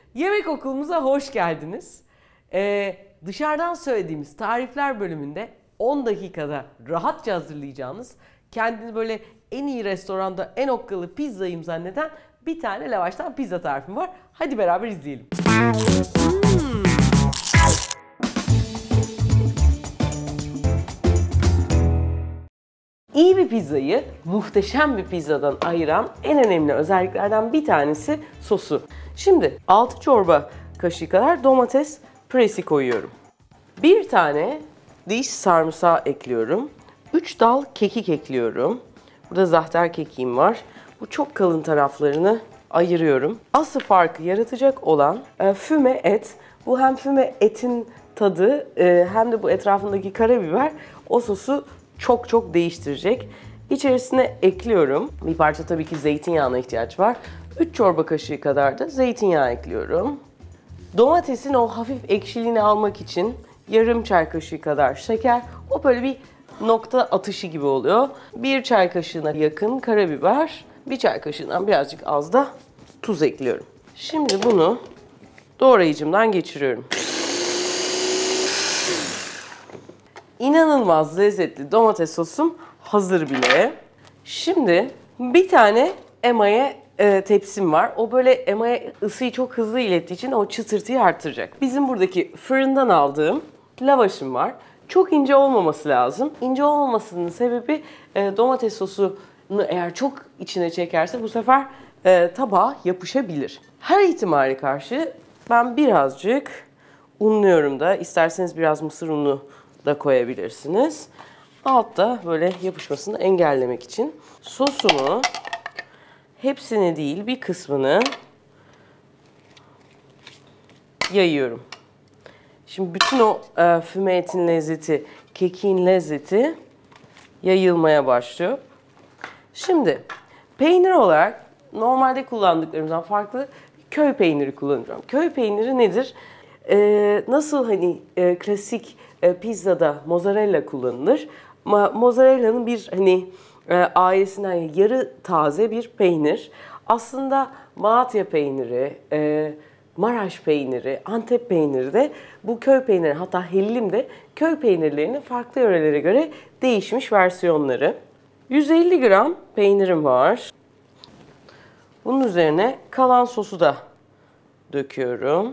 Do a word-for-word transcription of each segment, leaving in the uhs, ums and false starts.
Yemek okulumuza hoş geldiniz. Ee, dışarıdan söylediğimiz tarifler bölümünde on dakikada rahatça hazırlayacağınız, kendini böyle en iyi restoranda en okkalı pizzayım zanneden bir tane lavaştan pizza tarifim var. Hadi beraber izleyelim. Hmm. İyi bir pizzayı muhteşem bir pizzadan ayıran en önemli özelliklerden bir tanesi sosu. Şimdi altı çorba kaşığı kadar domates püresi koyuyorum. Bir tane diş sarımsağı ekliyorum. üç dal kekik ekliyorum. Burada zahter kekiğim var. Bu çok kalın taraflarını ayırıyorum. Asıl farkı yaratacak olan e, füme et. Bu hem füme etin tadı e, hem de bu etrafındaki karabiber o sosu çok çok değiştirecek. İçerisine ekliyorum. Bir parça tabii ki zeytinyağına ihtiyaç var. üç çorba kaşığı kadar da zeytinyağı ekliyorum. Domatesin o hafif ekşiliğini almak için yarım çay kaşığı kadar şeker. O böyle bir nokta atışı gibi oluyor. Bir çay kaşığına yakın karabiber, bir çay kaşığından birazcık az da tuz ekliyorum. Şimdi bunu doğrayıcımdan geçiriyorum. İnanılmaz lezzetli domates sosum hazır bile. Şimdi bir tane emaye e, tepsim var. O böyle emaye ısıyı çok hızlı ilettiği için o çıtırtıyı artıracak. Bizim buradaki fırından aldığım lavaşım var. Çok ince olmaması lazım. İnce olmamasının sebebi e, domates sosunu eğer çok içine çekerse bu sefer e, tabağa yapışabilir. Her ihtimale karşı ben birazcık unluyorum da, isterseniz biraz mısır unu da koyabilirsiniz. Altta böyle yapışmasını engellemek için sosumu hepsini değil bir kısmını yayıyorum. Şimdi bütün o e, füme etin lezzeti, kekiğin lezzeti yayılmaya başlıyor. Şimdi peynir olarak normalde kullandıklarımızdan farklı köy peyniri kullanacağım. Köy peyniri nedir? Ee, nasıl hani e, klasik e, pizzada mozzarella kullanılır? Ma mozzarella'nın bir hani e, ailesinden yarı taze bir peynir. Aslında Malatya peyniri, e, Maraş peyniri, Antep peyniri de bu köy peyniri, hatta hellim de köy peynirlerinin farklı yörelere göre değişmiş versiyonları. yüz elli gram peynirim var. Bunun üzerine kalan sosu da döküyorum.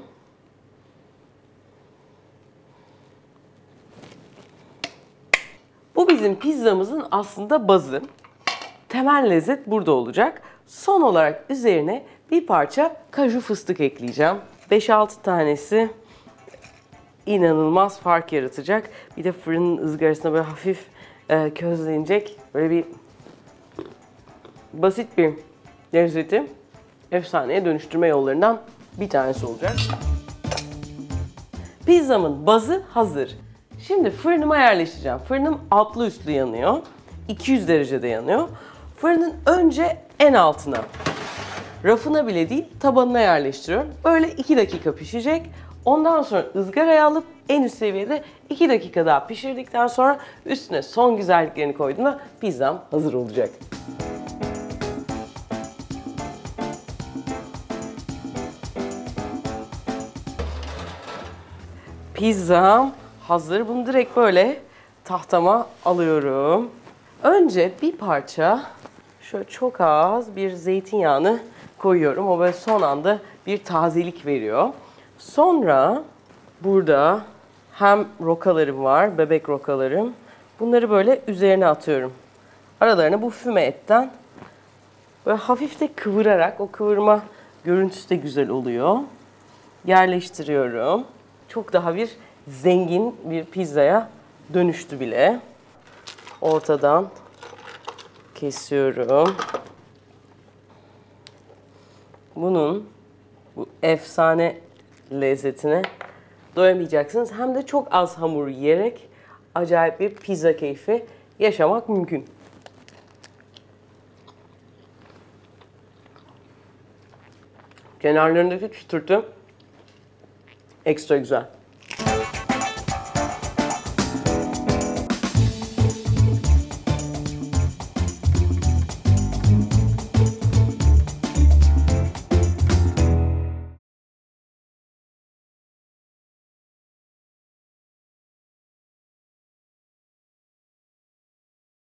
Bu bizim pizzamızın aslında bazı. Temel lezzet burada olacak. Son olarak üzerine bir parça kaju fıstık ekleyeceğim. beş altı tanesi inanılmaz fark yaratacak. Bir de fırının ızgarasına böyle hafif e, közlenecek. Böyle bir basit bir lezzeti efsaneye dönüştürme yollarından bir tanesi olacak. Pizzamın bazı hazır. Şimdi fırınıma yerleştireceğim. Fırınım altlı üstlü yanıyor. iki yüz derecede yanıyor. Fırının önce en altına, rafına bile değil tabanına yerleştiriyorum. Böyle iki dakika pişecek. Ondan sonra ızgaraya alıp en üst seviyede iki dakika daha pişirdikten sonra üstüne son güzelliklerini koyduğumda pizzam hazır olacak. Pizzam hazır. Bunu direkt böyle tahtama alıyorum. Önce bir parça şöyle çok az bir zeytinyağını koyuyorum. O böyle son anda bir tazelik veriyor. Sonra burada hem rokalarım var, bebek rokalarım. Bunları böyle üzerine atıyorum. Aralarına bu füme etten böyle hafif de kıvırarak, o kıvırma görüntüsü de güzel oluyor. Yerleştiriyorum. Çok daha bir zengin bir pizzaya dönüştü bile. Ortadan kesiyorum. Bunun bu efsane lezzetine doyamayacaksınız. Hem de çok az hamur yiyerek acayip bir pizza keyfi yaşamak mümkün. Kenarlarındaki çıtırtı ekstra güzel.